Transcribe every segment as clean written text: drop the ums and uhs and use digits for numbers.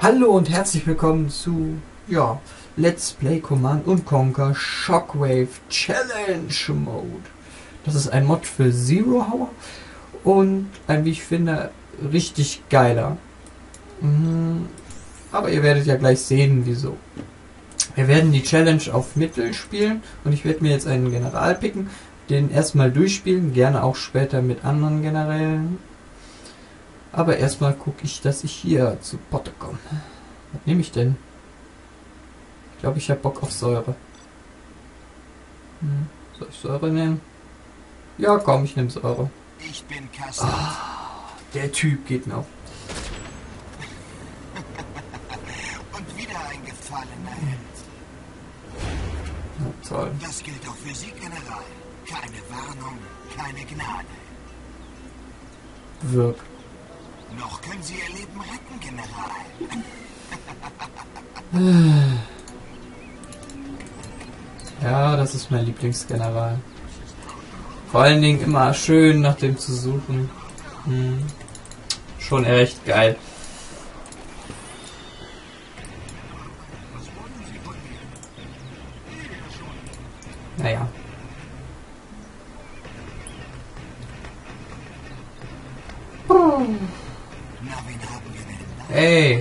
Hallo und herzlich willkommen zu Let's Play Command & Conquer Shockwave Challenge Mode. Das ist ein Mod für Zero Hour und ein, wie ich finde, richtig geiler. Aber ihr werdet ja gleich sehen, wieso. Wir werden die Challenge auf Mittel spielen und ich werde mir jetzt einen General picken, den erstmal durchspielen, gerne auch später mit anderen Generälen. Aber erstmal gucke ich, dass ich hier zu Potte komme. Was nehme ich denn? Ich glaube, ich habe Bock auf Säure. Soll ich Säure nehmen? Ja, komm, ich nehme Säure. Ich bin Kassel. Der Typ geht mir auf. Und wieder ein gefallener Held. Na, toll. Das gilt auch für Sie, General. Keine Warnung, keine Gnade. Wirk. Noch können Sie Ihr Leben retten, General. Ja, das ist mein Lieblingsgeneral. Vor allen Dingen immer schön nach dem zu suchen. Schon echt geil. Naja. Na, wen haben wir denn da? Hey.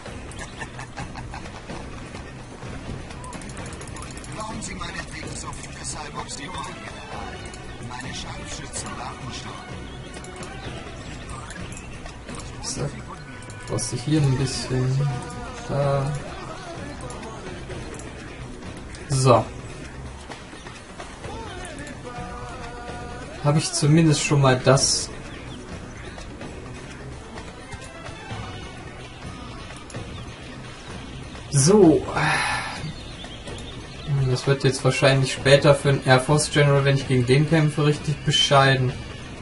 Glauben Sie meinetwegen so viele Cyborgs wie wollen, General. Meine Scharfschützen warten schon. So. Brauchst du hier ein bisschen. Da. So. Habe ich zumindest schon mal das. So. Das wird jetzt wahrscheinlich später für einen Air Force General, wenn ich gegen den kämpfe, richtig bescheiden.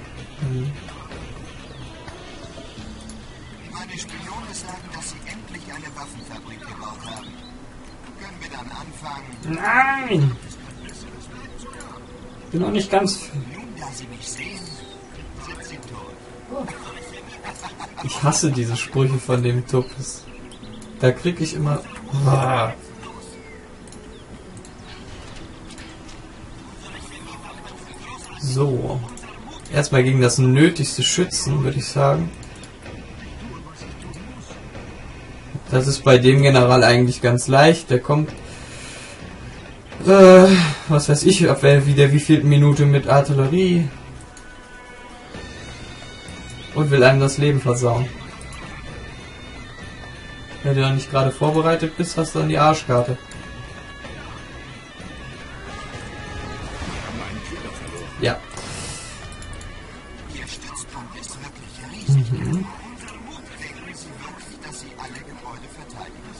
Meine Spione sagen, dass Sie endlich eine Waffenfabrik gebaut haben. Können wir dann anfangen? Nein! Bin noch nicht ganz. Nun, da Sie mich sehen, sind Sie tot. Ich hasse diese Sprüche von dem Tuppes. Da krieg ich immer. So. Erstmal gegen das nötigste schützen, würde ich sagen. Das ist bei dem General eigentlich ganz leicht. Der kommt. Was weiß ich, ab wie viel Minute mit Artillerie. Und will einem das Leben versauen. Wenn du noch nicht gerade vorbereitet bist, hast du dann die Arschkarte. Ja. Ihr Stützpunkt ist wirklich riesig. Denken Sie wirklich, dass Sie alle Gebäude verteidigen?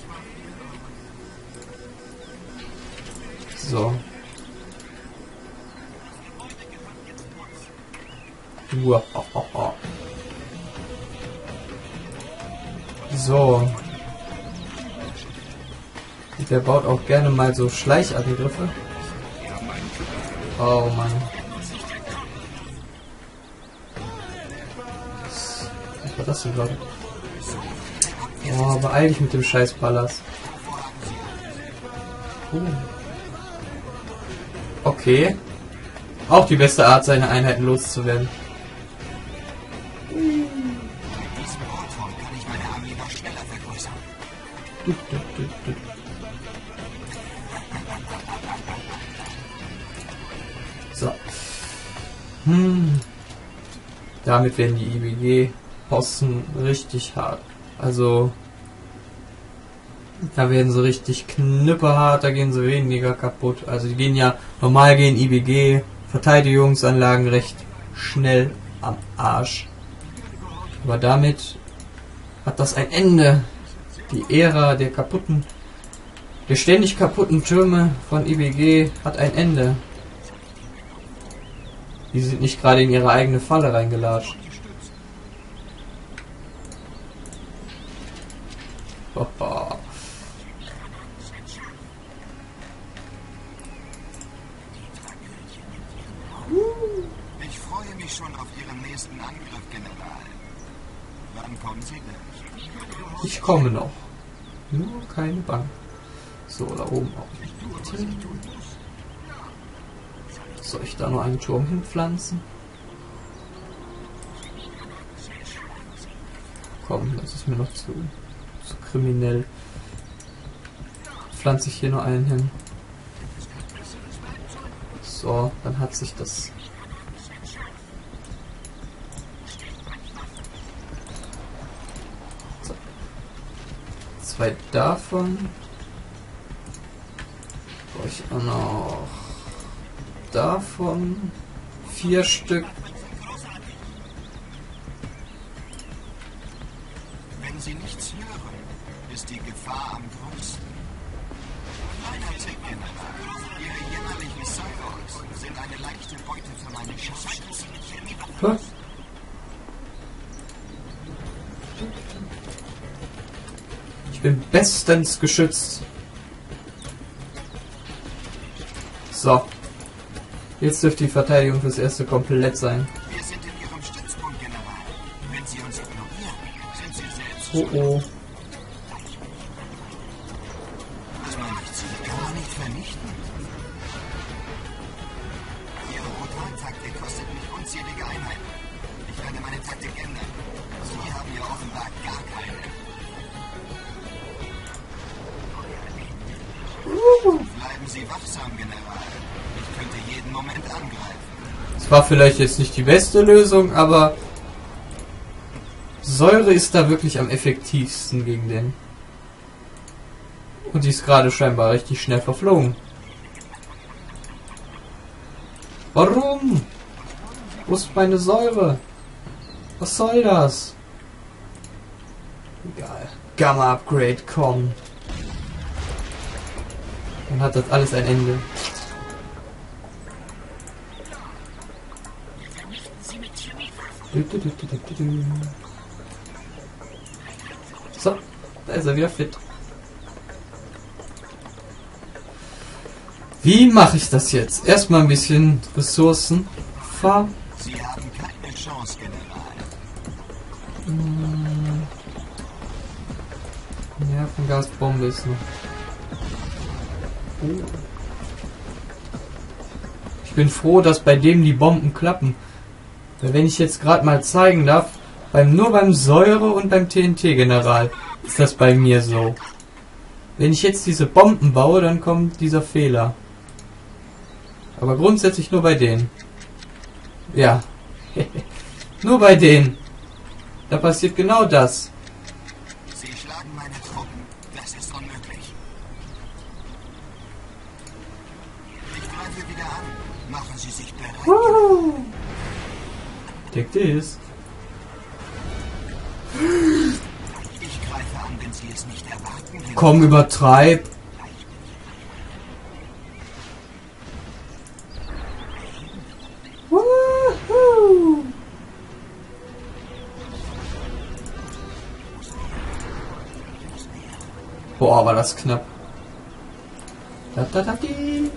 So. Uahaha. So. Der baut auch gerne mal so Schleichangriffe. Oh Mann. Was war das denn gerade? Oh, beeil dich mit dem scheiß Ballast. Okay. Auch die beste Art, seine Einheiten loszuwerden. Mit diesem Rohrturm kann ich meine Armee noch schneller vergrößern. So. Damit werden die IBG-Posten richtig hart. Also, da werden sie richtig knüppelhart, da gehen sie weniger kaputt. Also, die gehen ja, normal gehen IBG-Verteidigungsanlagen recht schnell am Arsch. Aber damit hat das ein Ende. Die Ära der ständig kaputten Türme von IBG hat ein Ende. Die sind nicht gerade in ihre eigene Falle reingelatscht. Hoho. Ich freue mich schon auf Ihren nächsten Angriff, General. Wann kommen Sie denn? Ich komme noch. Nur keine Bank. So, da oben auch. Soll ich da noch einen Turm hinpflanzen? Komm, das ist mir noch zu kriminell. Pflanze ich hier noch einen hin. So, dann hat sich das... So. 2 davon. Brauche ich auch noch davon 4 Stück. Wenn Sie nichts hören, ist die Gefahr am größten. Kleiner Tick, General. Ihre jämmerlichen Cyborgs sind eine leichte Beute für meine Scharfschützen. Was? Ich bin bestens geschützt. So. Jetzt dürfte die Verteidigung fürs Erste komplett sein. Wir sind in Ihrem Stützpunkt, General. Wenn Sie uns ignorieren, sind Sie selbst Oh oh. Was meine ich, Sie kann man nicht vernichten. Ihre Brutaltaktik kostet mich unzählige Einheiten. Ich werde meine Taktik ändern. Sie haben ja offenbar gar keine. Bleiben Sie wachsam, General. Ich könnte jeden Moment angreifen. Es war vielleicht jetzt nicht die beste Lösung, aber Säure ist da wirklich am effektivsten gegen den. Und die ist gerade scheinbar richtig schnell verflogen. Warum? Wo ist meine Säure? Was soll das? Egal. Gamma Upgrade, komm. Dann hat das alles ein Ende. So, da ist er wieder fit. Wie mache ich das jetzt? Erstmal ein bisschen Ressourcen farmen. Sie haben keine Chance, General. Nervengasbombe ist noch. Oh. Ich bin froh, dass bei dem die Bomben klappen. Weil wenn ich jetzt gerade mal zeigen darf, nur beim Säure und beim TNT-General ist das bei mir so. Wenn ich jetzt diese Bomben baue, dann kommt dieser Fehler. Aber grundsätzlich nur bei denen. Ja. Nur bei denen. Da passiert genau das. Sie schlagen meine Truppen. Das ist unmöglich. Ich greife wieder an. Machen Sie sich bereit. Take this. Ich greife an, wenn Sie es nicht erwarten. Komm, übertreib. Woohoo. Boah, war das knapp. Da, da, da, die.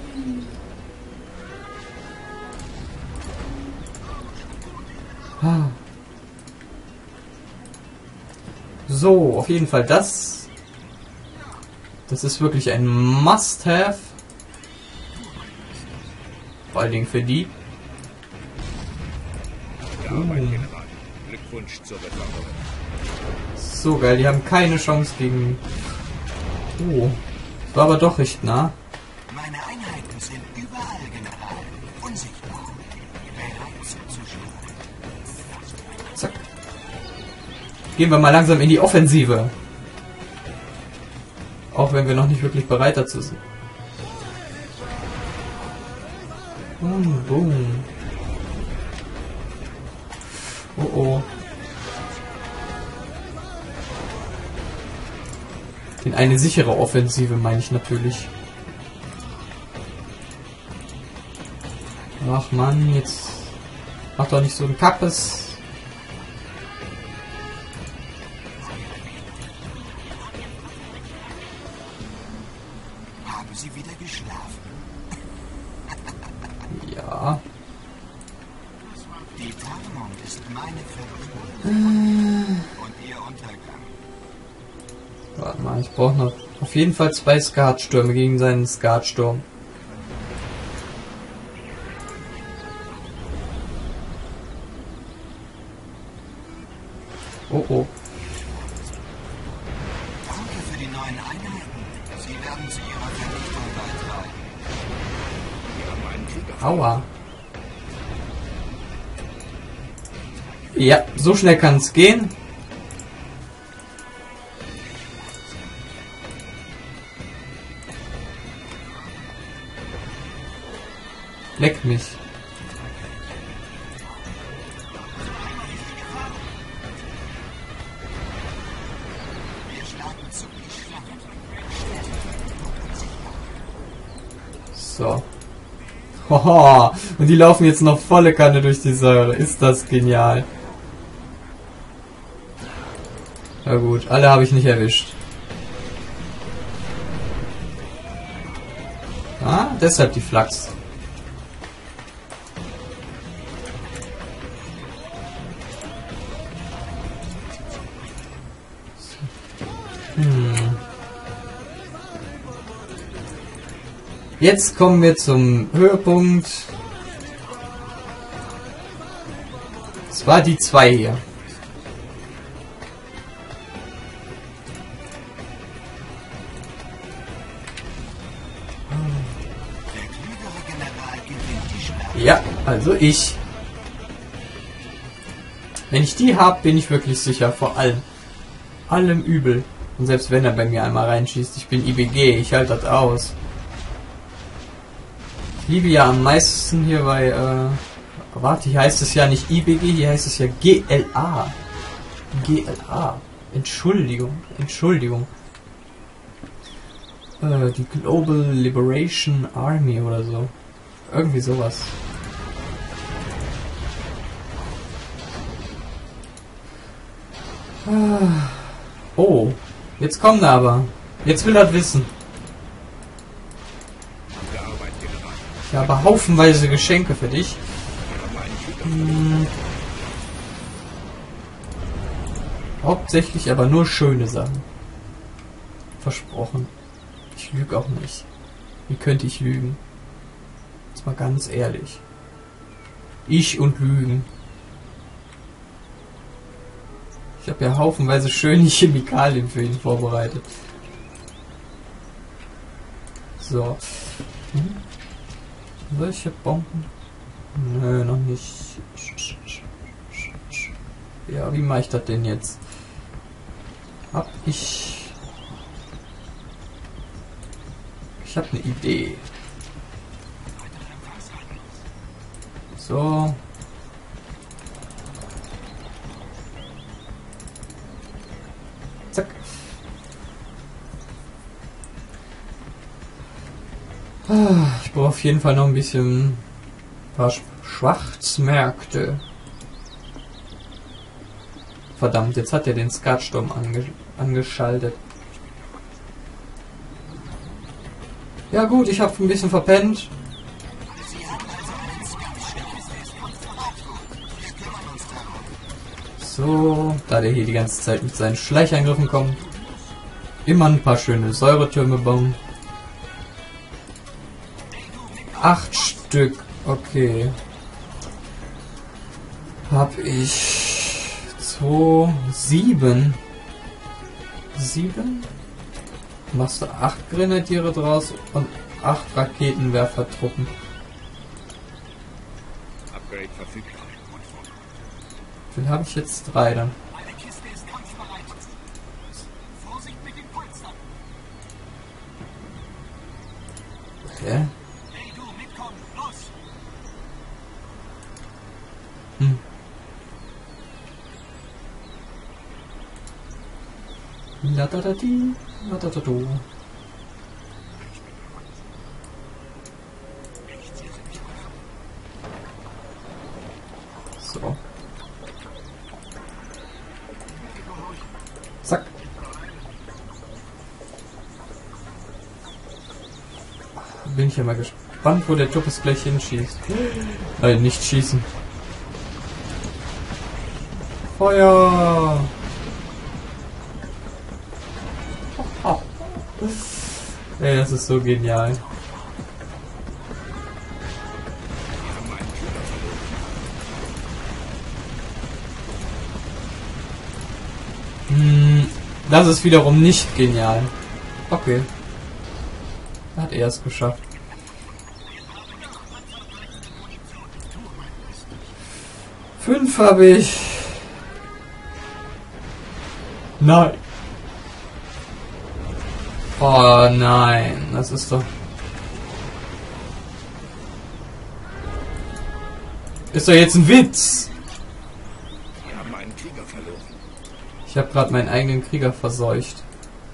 So, auf jeden Fall das. Das ist wirklich ein Must-Have. Vor allen Dingen für die. Glückwunsch zur Beförderung. So geil, die haben keine Chance gegen... Oh, war aber doch recht nah. Meine Einheiten sind überall, General. Unsichtbar. Bereit zuzuschlagen. Zack. Gehen wir mal langsam in die Offensive. Auch wenn wir noch nicht wirklich bereit dazu sind. Boom, boom. Oh oh. In eine sichere Offensive meine ich natürlich. Ach Mann, jetzt mach doch nicht so ein Kappes. Haben Sie wieder geschlafen? Ja. Die Tarnung ist meine Verbrüderung und ihr Untergang. Warte mal, ich brauche noch auf jeden Fall 2 Skatstürme gegen seinen Skatsturm. Oh oh. Danke für die neuen Einheiten. Sie werden zu ihrer Vernichtung beitragen. Aua. Ja, so schnell kann es gehen. Leck mich. Wir schlagen zu die Schlange. So. Hoho. Und die laufen jetzt noch volle Kanne durch die Säure. Ist das genial. Na gut, alle habe ich nicht erwischt. Ah, deshalb die Flachs. Jetzt kommen wir zum Höhepunkt. Es war die 2 hier. Der klügere General gewinnt die Schlacht. Ja, also ich. Wenn ich die habe, bin ich wirklich sicher vor allem. Allem Übel. Und selbst wenn er bei mir einmal reinschießt, ich bin IBG, ich halte das aus. Ich liebe ja am meisten hier bei, warte, hier heißt es ja nicht IBG, hier heißt es ja GLA. GLA. Entschuldigung, Entschuldigung. Die Global Liberation Army oder so. Irgendwie sowas. Oh, jetzt kommt er aber. Jetzt will er wissen. Ich habe haufenweise Geschenke für dich. Hauptsächlich aber nur schöne Sachen. Versprochen. Ich lüge auch nicht. Wie könnte ich lügen? Jetzt mal ganz ehrlich. Ich und Lügen. Ich habe ja haufenweise schöne Chemikalien für ihn vorbereitet. So. Welche Bomben? Nö, noch nicht. Ja, wie mache ich das denn jetzt? Hab ich... Ich habe eine Idee. So. Zack. Ich brauche auf jeden Fall noch ein bisschen paar Schwarzmärkte. Verdammt, jetzt hat er den Skatsturm angeschaltet. Ja gut, ich habe ein bisschen verpennt. So, da der hier die ganze Zeit mit seinen Schleichangriffen kommt. Immer ein paar schöne Säuretürme bauen. 8 Stück, okay. Hab ich 2, 7. 7? Machst du 8 Grenadiere draus und 8 Raketenwerfertruppen. Upgrade verfügbar. Dann habe ich jetzt 3 dann. Meine Kiste ist kampfbereit. Vorsicht mit den Polstern. Okay. Hey du, mitkommen, los! La da da di, la da da do. So. Zack. Bin ich ja mal gespannt, wo der Tuppes gleich hinschießt. Nicht schießen. Feuer! Ey, das ist so genial. Das ist wiederum nicht genial. Okay. Hat er es geschafft. Fünf habe ich. Nein. Oh nein, das ist doch... Ist doch jetzt ein Witz. Wir haben einen Krieger verloren. Ich habe gerade meinen eigenen Krieger verseucht.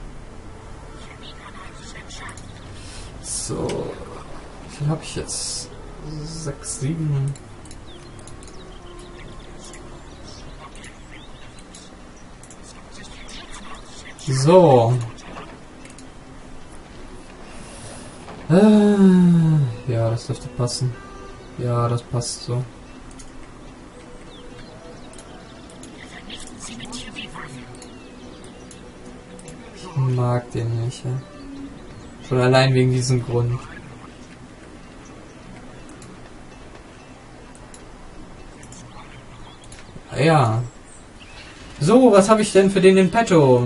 So. Wie viel habe ich jetzt? 6, 7. So. Ja, das dürfte passen. Ja, das passt so. Ich mag den nicht. Ja. Schon allein wegen diesem Grund. Ja. So, was habe ich denn für den in petto?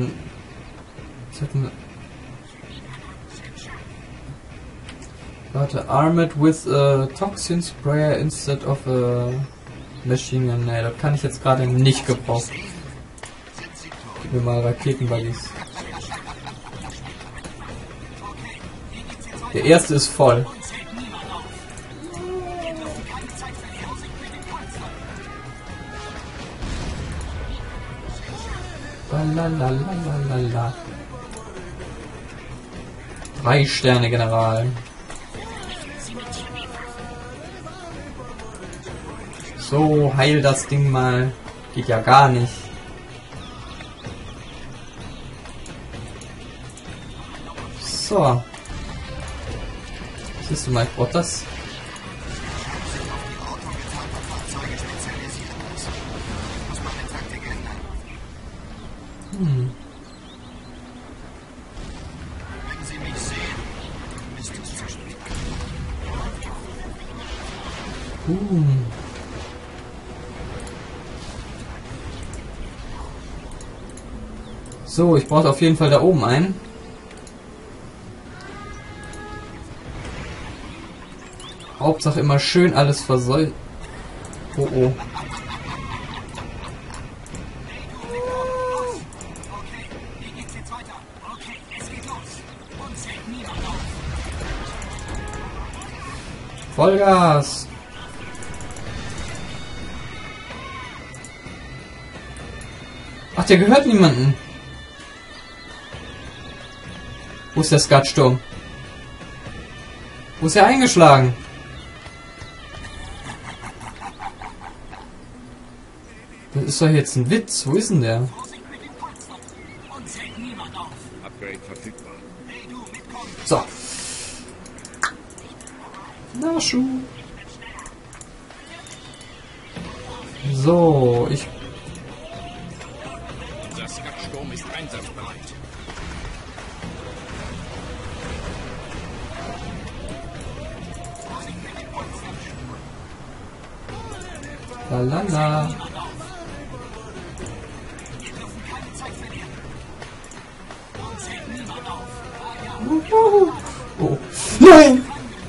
Warte, armed with a toxin sprayer instead of a machine gun. Ne, das kann ich jetzt gerade nicht gebrauchen. Gib mir mal Raketenbuggies. Der erste ist voll. Lalalala. 3 Sterne General. So, heil das Ding mal. Geht ja gar nicht. So. Siehst du mal, ich brauch das. Wenn Sie mich sehen, ist es zu spät. So, ich brauche auf jeden Fall da oben einen. Hauptsache immer schön alles versäumt. Oh oh. Vollgas! Ach, der gehört niemanden. Wo ist der Skatsturm? Wo ist er eingeschlagen? Das ist doch jetzt ein Witz. Wo ist denn der? Upgrade verfügbar. So. Nachschub. So, ich... Unser Skatsturm ist einsatzbereit. Lalala. Oh. Nein!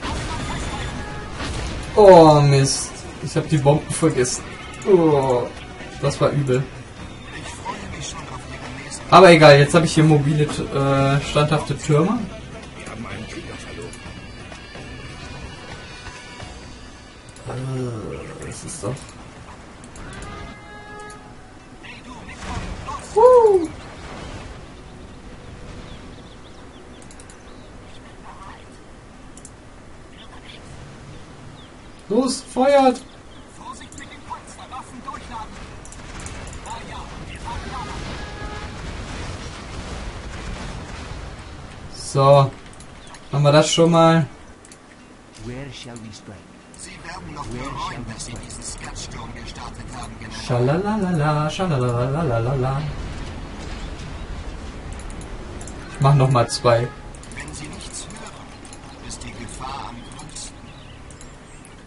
Oh Mist. Ich habe die Bomben vergessen. Oh, das war übel. Aber egal, jetzt habe ich hier mobile, standhafte Türme. Wir haben einen Krieger verloren. Das ist doch... Los, feuert! Vorsicht mit dem Panzer, Waffen durchladen. So, haben wir das schon mal. Where shall we strike? Sie werden noch bereuen, dass Sie diesen Skatsturm gestartet haben, General. Schalalalala, schalalalala. Ich mach noch mal 2.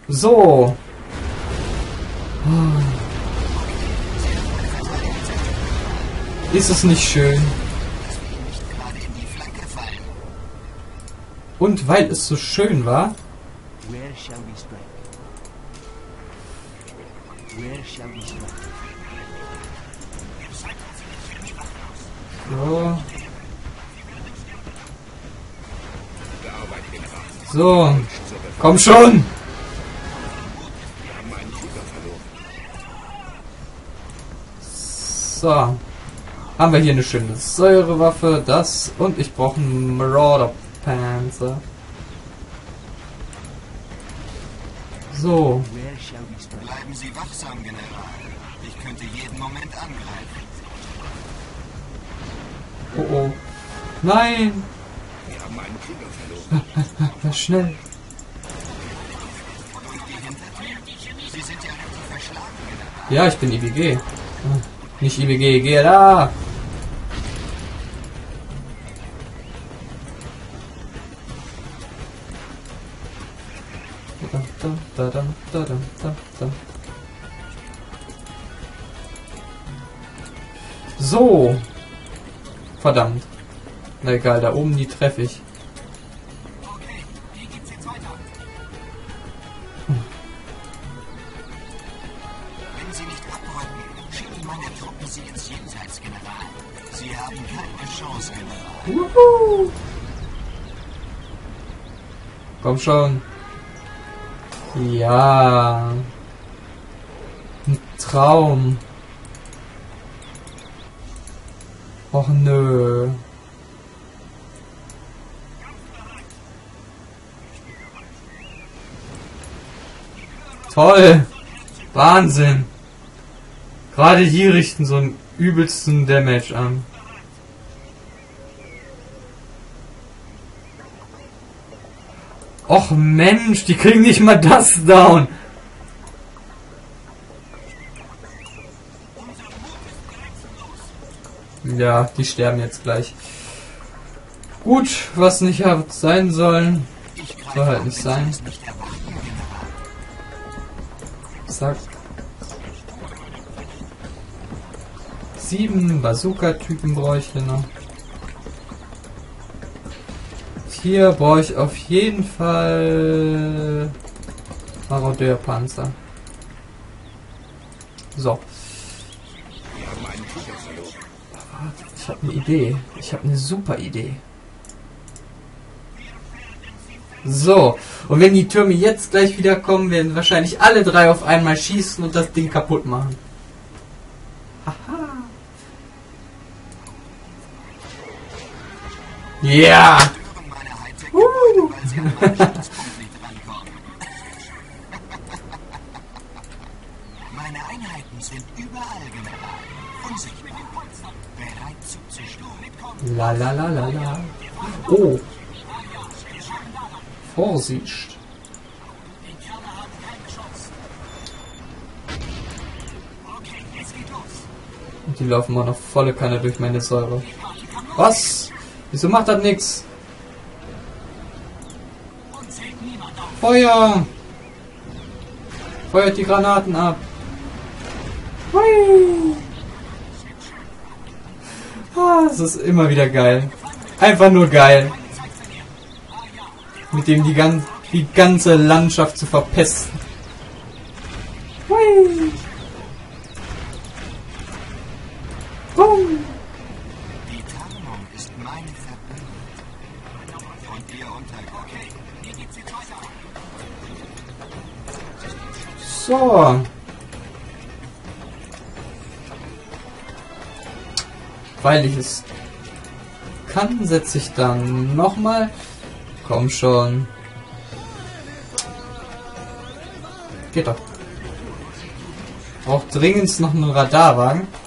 So. Ist es nicht schön? Und weil es so schön war, Where shall we strike? Where shall we strike? so. So, komm schon! So, haben wir hier eine schöne Säurewaffe, das und ich brauche einen Marauder-Panzer. So, Where shall we strike? Bleiben Sie wachsam, General. Ich könnte jeden Moment angreifen. oh oh, nein! Wir haben einen Krieger verloren. Schnell! Durch die Hintertür? Sie sind ja richtig verschlagen, General. Ja, ich bin IBG. Nicht IBG, geh da! So! Verdammt. Na egal, da oben die treffe ich. Okay, wie geht's jetzt weiter? Wenn Sie nicht abrücken, schicken meine Truppen Sie ins Jenseits, General. Sie haben keine Chance, General. Wuhu. Komm schon. Ja. Ein Traum. Och nö. Toll. Wahnsinn. Gerade die richten so einen übelsten Damage an. Och Mensch, die kriegen nicht mal das down. Ja, die sterben jetzt gleich. Gut, was nicht hat sein sollen, soll halt nicht sein. Zack. 7 Bazooka-Typen bräuchte noch. Hier brauche ich auf jeden Fall Marodeur-Panzer. So. Ich habe eine Idee. Ich habe eine super Idee. So. Und wenn die Türme jetzt gleich wieder kommen, werden wahrscheinlich alle drei auf einmal schießen und das Ding kaputt machen. Haha. Ja. Meine Einheiten sind überall, General. Unsichtbar. Bereit zuzustimmen. La la la la la. Oh. Vorsicht. Und die laufen mal noch volle Kanne durch meine Säure. Was? Wieso macht das nix? Feuer! Feuert die Granaten ab. Hui. Ah, das ist immer wieder geil. Einfach nur geil. Mit dem die ganze Landschaft zu verpesten. Hui. Boom. Die Tarnung ist meine Verbündete. Und ihr Untergang. Okay, wie geht's jetzt weiter? So. Weil ich es kann, setze ich dann nochmal. Komm schon. Geht doch. Braucht dringend noch einen Radarwagen. Und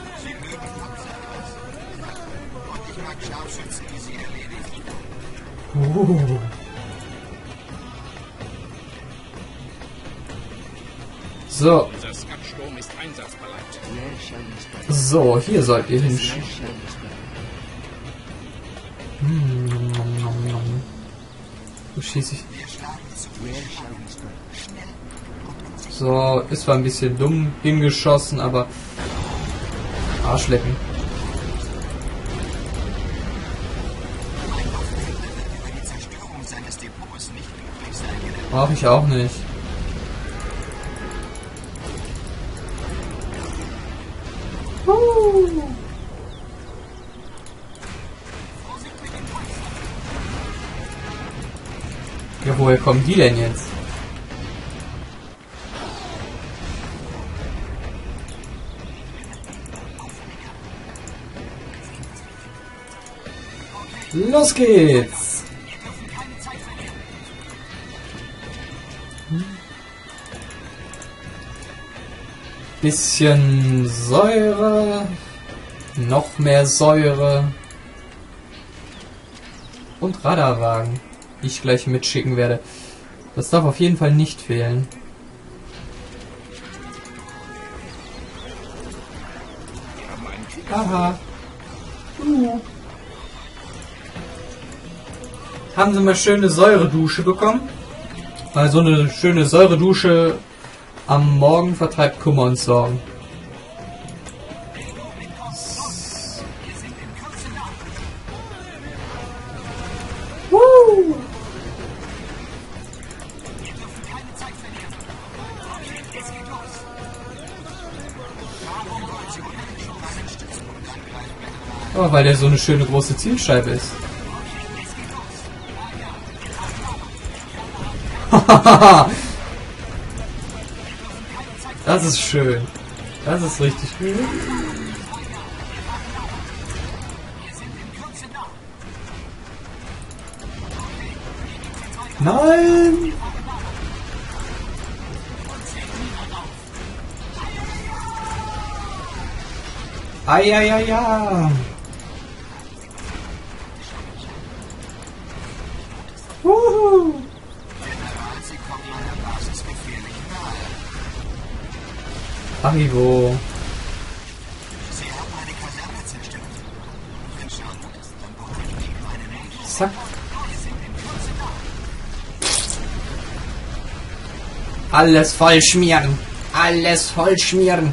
ich mag Scharfschützen, die sie erledigen. So. Unser Skat-Sturm ist einsatzbereit. Where shall we strike? So, hier sollt ihr Where hinschieben. shall we strike? Wo schieße ich? Wir schlagen zu. Where shall we strike? So, ist zwar ein bisschen dumm hingeschossen, aber Arschlecken. Über die Zerstörung seines Depots nicht glücklich sein wird. Brauche ich auch nicht. Ja, woher kommen die denn jetzt? Los geht's! Bisschen Säure, noch mehr Säure und Radarwagen, die ich gleich mitschicken werde. Das darf auf jeden Fall nicht fehlen. Aha. Haben Sie mal schöne Säuredusche bekommen? Weil so eine schöne Säuredusche am Morgen vertreibt Kummer und Sorgen. Oh, weil der so eine schöne große Zielscheibe ist. Das ist schön. Das ist richtig schön. Nein! Eieieiei! Wuhu! Sie kommen meiner Basis gefährlich nahe. Haribo. Sie haben eine Kaserne zerstört. Wenn schon, dann brauchen wir eben eine Menge. Zack. Alles voll schmieren. Alles voll schmieren.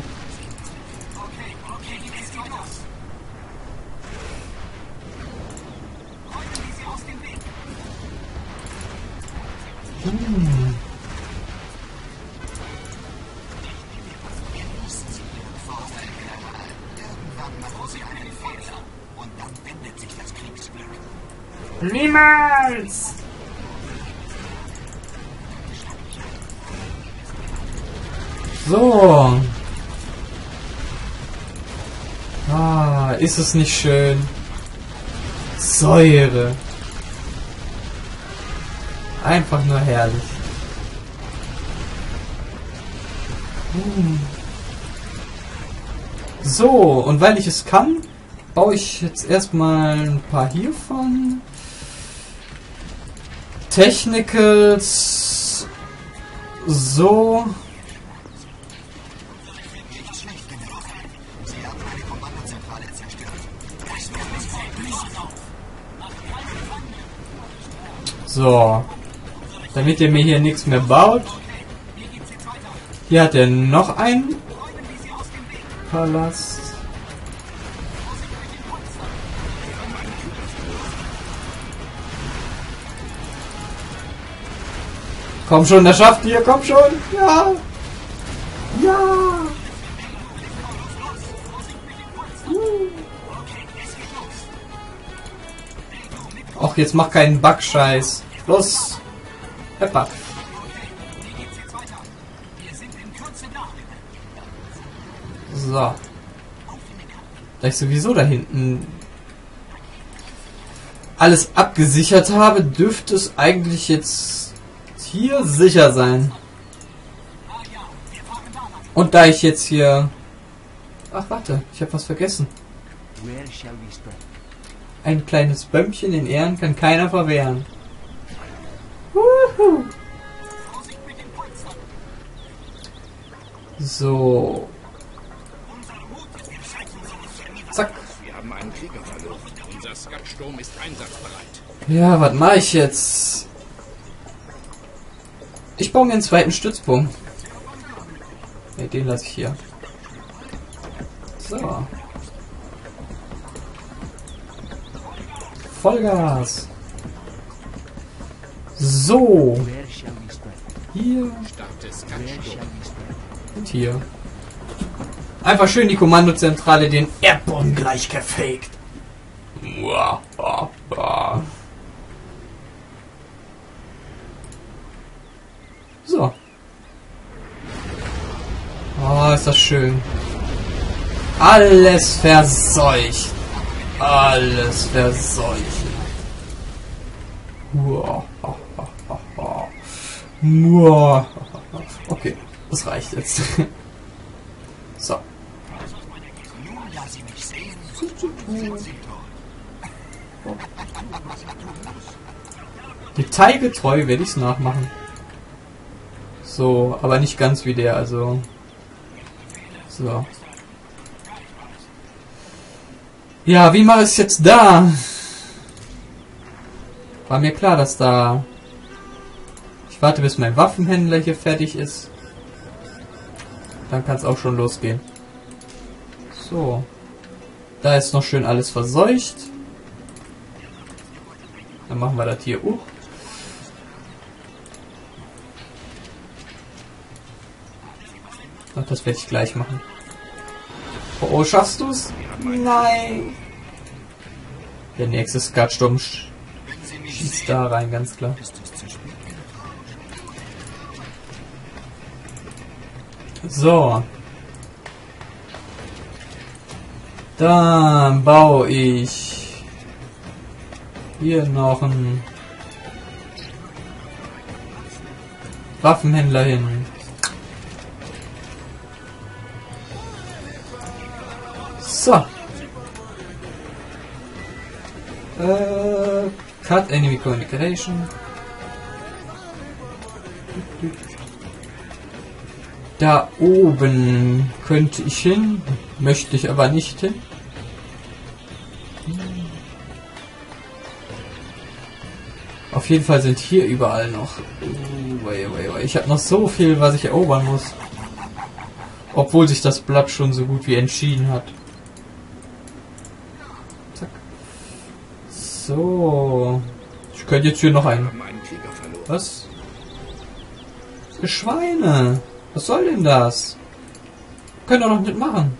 Niemals! So. Ah, ist es nicht schön? Säure. Einfach nur herrlich. So, und weil ich es kann, baue ich jetzt erstmal ein paar hiervon. Technicals. So. Nicht schlecht, General. Sie haben eine Kommandozentrale zerstört. Das wird So. Damit ihr mir hier nichts mehr baut. Hier hat er noch einen Palast. Komm schon, das schafft ihr, komm schon. Ja. Ja. Och, jetzt mach keinen Backscheiß. Los. Pepper. So. Da ich sowieso da hinten alles abgesichert habe, dürfte es eigentlich jetzt hier sicher sein. Und da ich jetzt hier... Ach, warte, ich habe was vergessen. Where shall we strike? Ein kleines Bömmchen in Ehren kann keiner verwehren. Wuhu. So. Zack. Wir haben einen Krieger verloren. Unser Skat-Sturm ist einsatzbereit. Ja, was mache ich jetzt? Ich baue mir einen zweiten Stützpunkt. Ne, den lasse ich hier. So. Vollgas. So. Where shall we strike? Hier Startes Where shall Kampfsturm. we strike? und hier. Einfach schön die Kommandozentrale den Erdboden gleich gefaked. So. Oh, ist das schön. Alles verseucht. Alles verseucht. Okay, das reicht jetzt. So. Nun, da Sie mich sehen, sind Sie tot. Detailgetreu werde ich es nachmachen. So, aber nicht ganz wie der, also. So. Ja, wie mache ich es jetzt da? War mir klar, dass da... Ich warte, bis mein Waffenhändler hier fertig ist. Dann kann es auch schon losgehen. So. Da ist noch schön alles verseucht. Dann machen wir das hier hoch. Ach, das werde ich gleich machen. Oh, oh, schaffst du's? Nein! Der nächste Skatsturm schießt da rein, ganz klar. So. Dann baue ich hier noch einen Waffenhändler hin. So. Cut enemy communication. Da oben könnte ich hin, möchte ich aber nicht hin. Auf jeden Fall sind hier überall noch. Ich habe noch so viel, was ich erobern muss. Obwohl sich das Blatt schon so gut wie entschieden hat. Zack. So. Ich könnte jetzt hier noch einen. Haben einen Krieger verloren. Was? Für Schweine. Was soll denn das? Können doch noch nicht machen.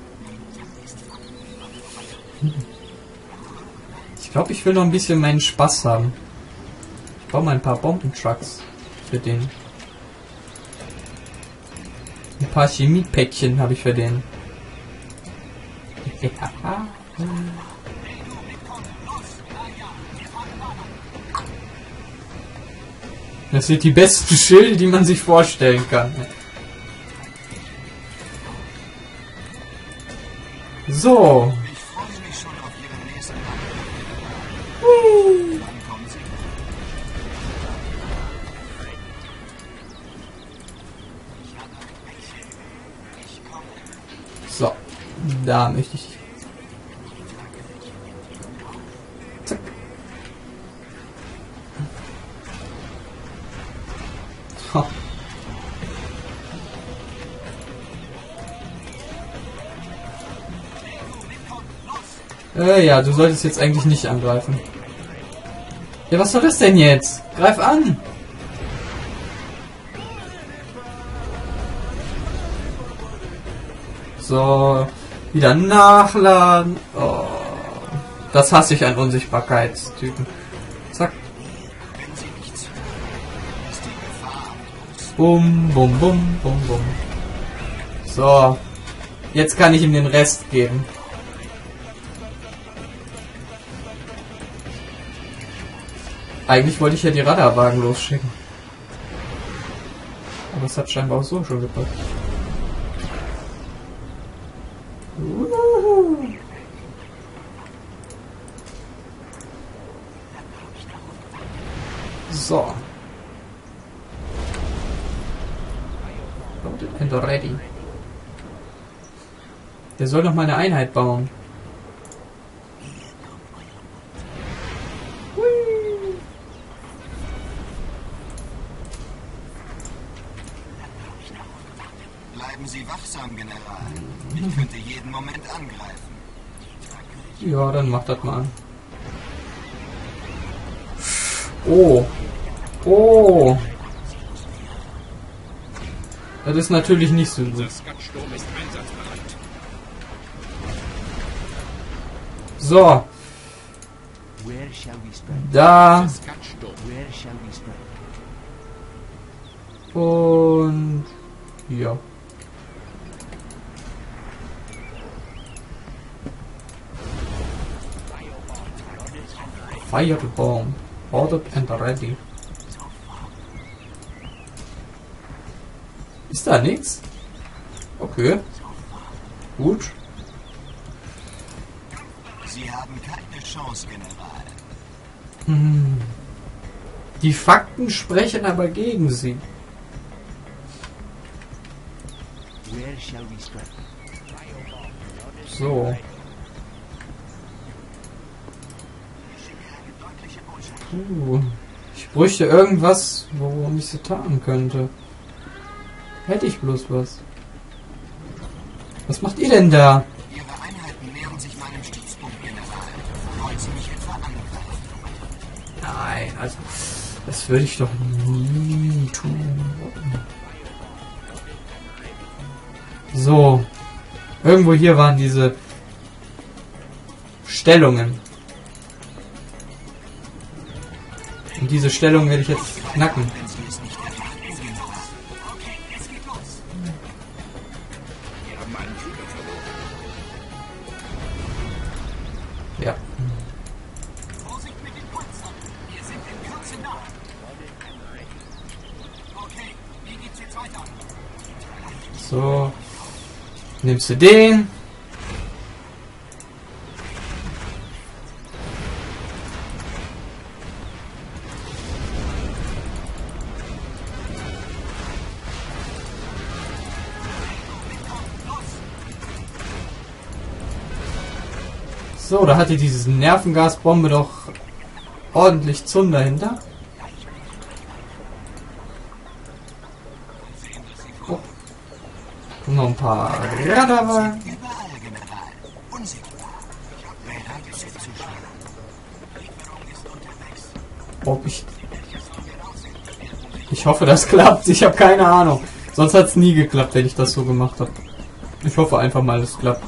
Ich glaube, ich will noch ein bisschen meinen Spaß haben. Ich baue mal ein paar Bombentrucks für den. Ein paar Chemiepäckchen habe ich für den. Das sind die besten Schilde, die man sich vorstellen kann. So. Ich freue mich schon auf Ihren nächsten Wann kommen Sie? So. Da möchte ich. Zack. Ha. Ja, du solltest jetzt eigentlich nicht angreifen. Ja, was soll das denn jetzt? Greif an! So, wieder nachladen. Oh, das hasse ich an Unsichtbarkeitstypen. Zack. Wenn Sie nichts hören, ist die Gefahr am größten. Bum, bum, bum, bum, bum. So, jetzt kann ich ihm den Rest geben. Eigentlich wollte ich ja die Radarwagen losschicken. Aber es hat scheinbar auch so schon gepasst. So. Loaded and ready. Der soll noch mal eine Einheit bauen. jeden Moment angreifen. Ja, dann mach das mal an. Oh. Oh. Das ist natürlich nicht so gut. Unser Skat-Sturm ist einsatzbereit. So. Where shall we strike? Da. Unser Skat-Sturm. Where shall we strike? Und... ja. Firebomb. Ordered and ready. Ist da nichts? Okay. Gut. Sie haben keine Chance, General. Die Fakten sprechen aber gegen sie. Where shall we strike? So. Ich bräuchte irgendwas, worum ich sie tarnen könnte. Hätte ich bloß was. Was macht ihr denn da? Ihre Einheiten nähern sich meinem Stützpunkt, General. Wollen Sie mich etwa angreifen? Nein, also das würde ich doch nie tun. So. Irgendwo hier waren diese Stellungen. Und diese Stellung werde ich jetzt knacken. Wenn Sie es nicht erwarten, General. Okay, es geht los. Wir haben einen Krieger verloren. Ja. Vorsicht mit den Panzern. Wir sind in Kürze nah. Okay, wie geht's jetzt weiter? So. Nimmst du den. So, da hatte diese Nervengasbombe doch ordentlich Zunder hinter. Oh. Noch ein paar Radarwagen. Überall, General. Unsichtbar. Bereit ist zuschlagen. Lieferung ist unterwegs. Ob ich hoffe, das klappt. Ich habe keine Ahnung. Sonst hat es nie geklappt, wenn ich das so gemacht habe. Ich hoffe einfach mal, es klappt.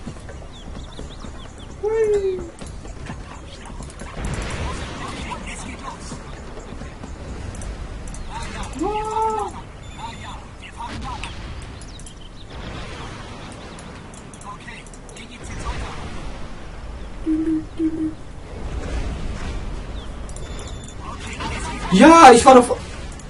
Ja, ich war doch...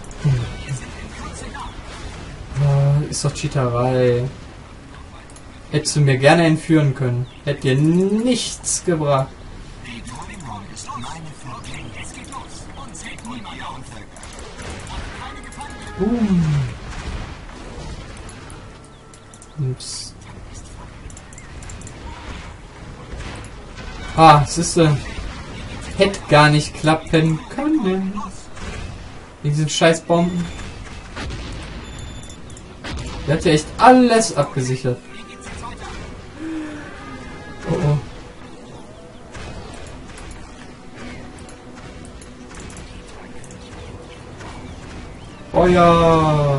Ist doch Cheaterei. Hättest du mir gerne entführen können. Hätte dir nichts gebracht. Die Trennung ist meine Verdienung. Es geht los. Uns hält niemand auf. Ups. Ah, siehste. Hätte gar nicht klappen können. Diese Scheißbomben. Der hat ja echt alles abgesichert. Oh oh. Feuer!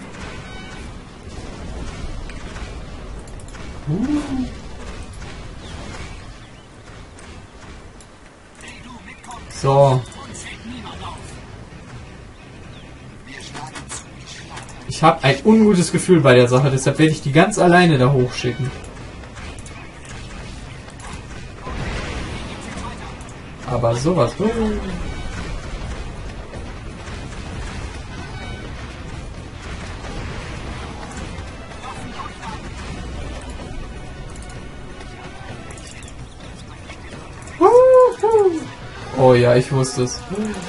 So. Ich habe ein ungutes Gefühl bei der Sache, deshalb werde ich die ganz alleine da hochschicken. Aber sowas. Oh ja, ich wusste es.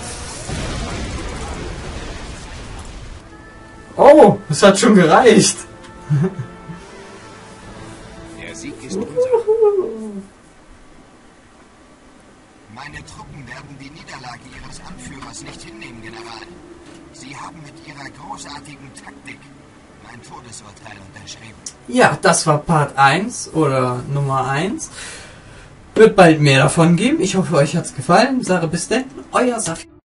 Oh, es hat schon gereicht. Der Sieg ist unser. Meine Truppen werden die Niederlage ihres Anführers nicht hinnehmen, General. Sie haben mit ihrer großartigen Taktik mein Todesurteil unterschrieben. Ja, das war Part 1 oder Nummer 1. Wird bald mehr davon geben. Ich hoffe, euch hat's gefallen. Sage bis denn, euer Safi.